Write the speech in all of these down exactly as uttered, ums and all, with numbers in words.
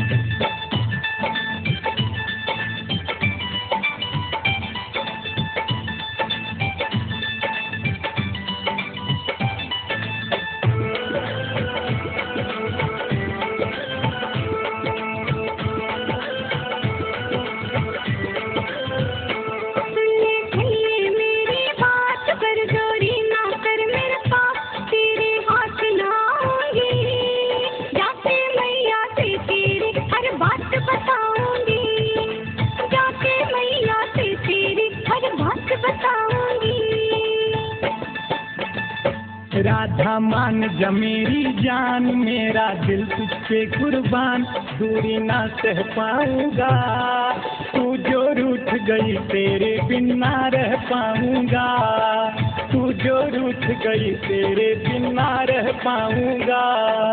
राधा मान जा मेरी जान, मेरा दिल तुझ पे कुर्बान, दूरी ना सह पाऊंगा। तू जो रूठ गई तेरे बिन ना रह पाऊंगा, तू जो रूठ गई तेरे बिन ना रह पाऊंगा।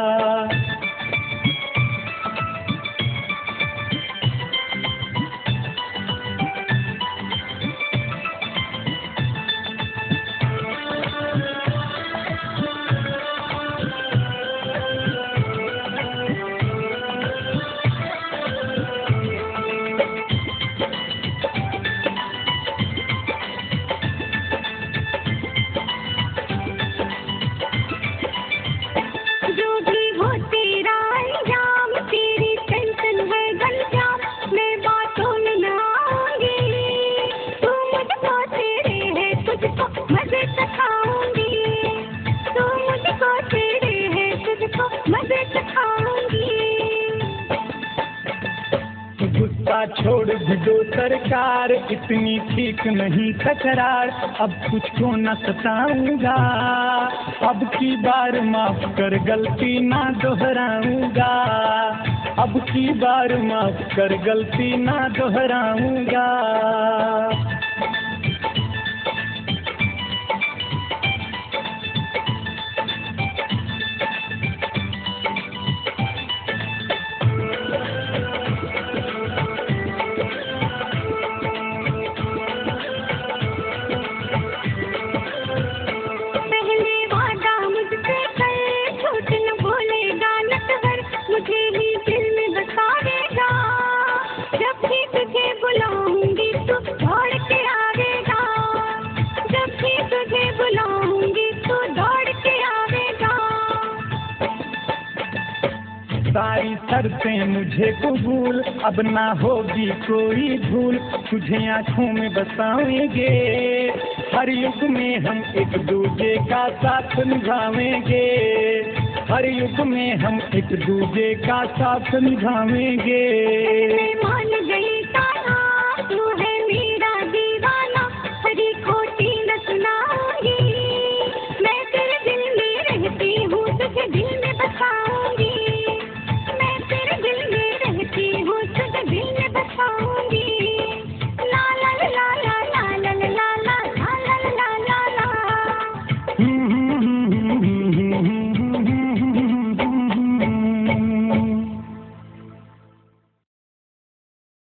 गुस्सा छोड़ भिड़ो सरकार, इतनी ठीक नहीं तकरार, अब तुझको न सताऊंगा। अब की बार माफ कर गलती ना दोहराऊंगा, अब की बार माफ कर गलती ना दोहराऊंगा। सारी शर्तें मुझे कबूल, अब ना होगी कोई भूल, तुझे आँखों में बसाएंगे। हर युग में हम एक दूजे का साथ निभाएंगे, हर युग में हम एक दूजे का साथ निभाएंगे। मान